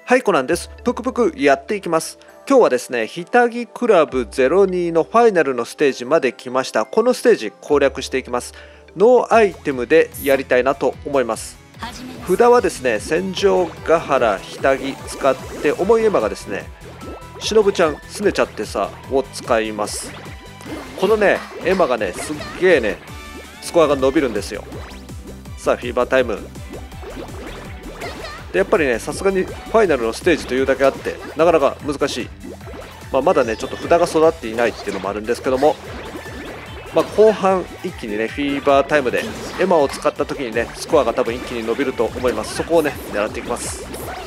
はい、コナンです。ぷくぷくやっていきます。今日はですね、ひたぎクラブ02のファイナルのステージまで来ました。このステージ攻略していきます。ノーアイテムでやりたいなと思います。札はですね、戦場ヶ原ひたぎ使って重いエマがですね、しのぶちゃんすねちゃってさを使います。このね、エマがね、すっげえね、スコアが伸びるんですよ。さあ、フィーバータイム。でやっぱりね、さすがにファイナルのステージというだけあってなかなか難しい、まだねちょっと札が育っていないっていうのもあるんですけども、後半一気にねフィーバータイムでエマを使った時にねスコアが多分一気に伸びると思います。そこをね狙っていきます。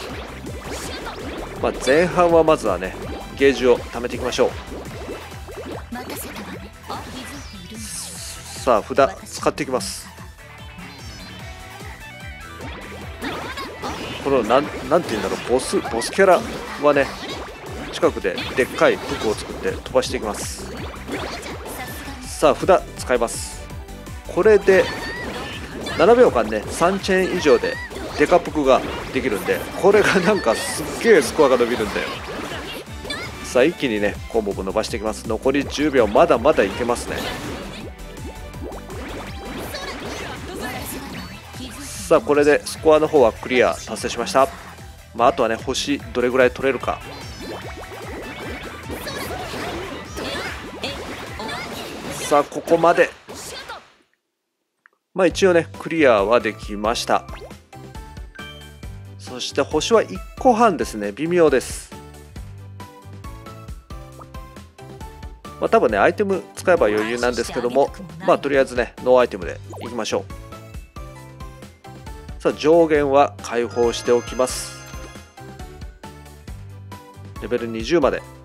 前半はまずはねゲージを貯めていきましょう。さあ札使っていきます。このなんて言うんだろう、ボスキャラはね近くででっかい服を作って飛ばしていきます。さあ札使います。これで7秒間ね3チェーン以上でデカプクができるんで、これがなんかすっげえスコアが伸びるんだよ。さあ一気にねコンボも伸ばしていきます。残り10秒、まだまだいけますね。さあこれでスコアの方はクリア達成しました。あとはね星どれぐらい取れるか。さあここまで一応ねクリアはできました。そして星は1個半ですね、微妙です。多分ねアイテム使えば余裕なんですけども、とりあえずねノーアイテムでいきましょう。さあ上限は解放しておきます。レベル20まで